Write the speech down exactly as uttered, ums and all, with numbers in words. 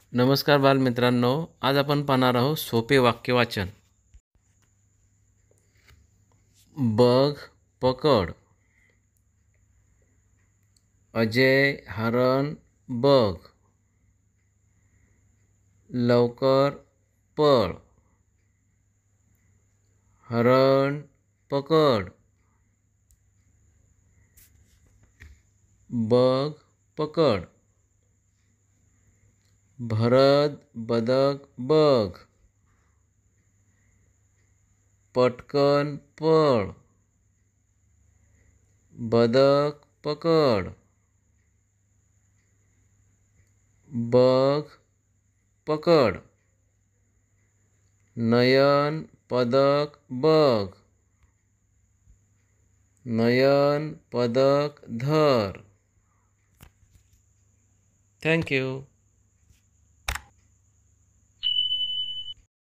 नमस्कार बालमित्रांनो, आज आपण पाहणार आहोत सोपे वाक्य वाचन. बघ पकड. अजय हरण बघ. लवकर पळ. हरण पकड. बघ पकड. भरत बदक बघ. पटकन पळ. बदक पकड. बघ पकड. नयन पदक बघ. नयन पदक धर. Thank you.